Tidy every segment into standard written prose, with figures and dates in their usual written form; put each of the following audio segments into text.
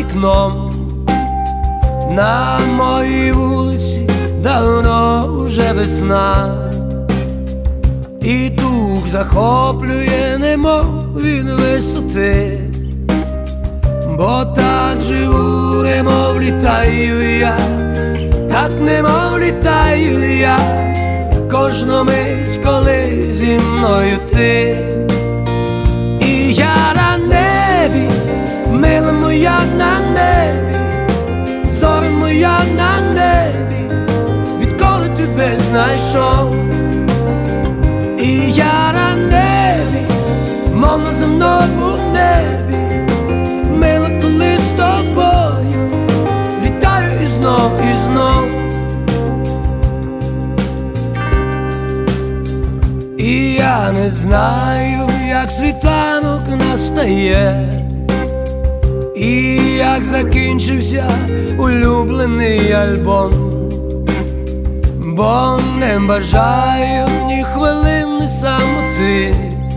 вікном. На моїй вулиці давно вже весна, і дух захоплює, немов він висоти, бо так живу, немов літаю я, так немов літаю я, кожну мить, коли зі мною ти. І я на небі, мила моя на небі, зоря моя на небі, відколи тебе знайшов. І я на небі, мов на земному небі, мила, коли з тобою літаю і знов, і знов. І я не знаю, як світанок настає, і як закінчився улюблений альбом, бо не бажаю ні хвилини самоти,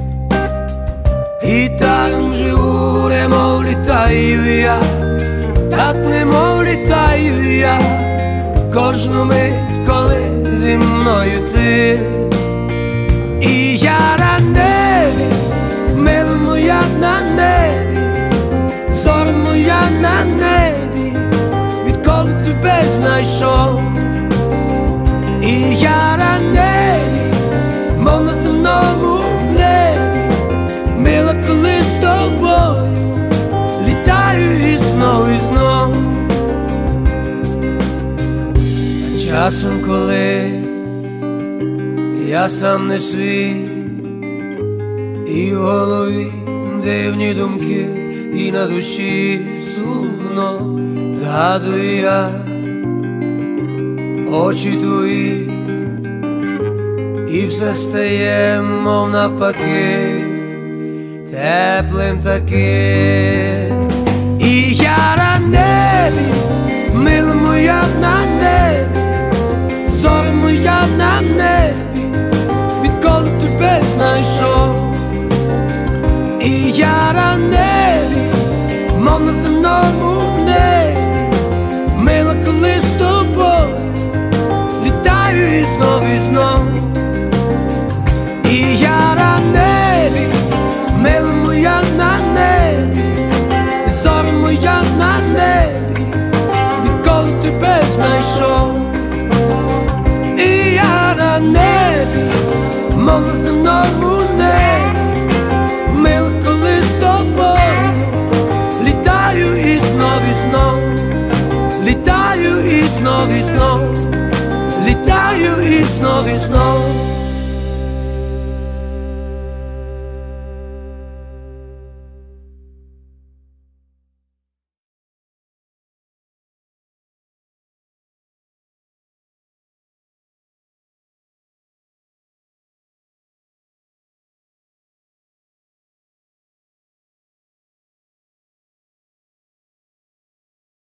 і так живу, немов літаю я, так немов літаю я, кожну мить, коли зі мною ти. І я на небі, мила моя на небі, зоря моя на небі, відколи тебе знайшов. І я на небі, мов на земному небі, мила, коли з тобою літаю і знов, і знов. А часом, коли я сам не свій, і в голові дивні думки, і на душі сумно, згадую я очі твої, і все стає, мов навпаки, теплим таким. І я на небі, мила моя на небі, зоря моя на небі, відколи тебе знайшов. І я на небі, мов на земному небі, мила, коли з тобою літаю і знов, і знов. І я на небі, мила моя на небі, зоря моя на небі, відколи тебе знайшов. І я на небі, мов на земному небі, мила, коли з тобою літаю і знов, і знов, літаю і знов, і знов, літаю і знов, і знов.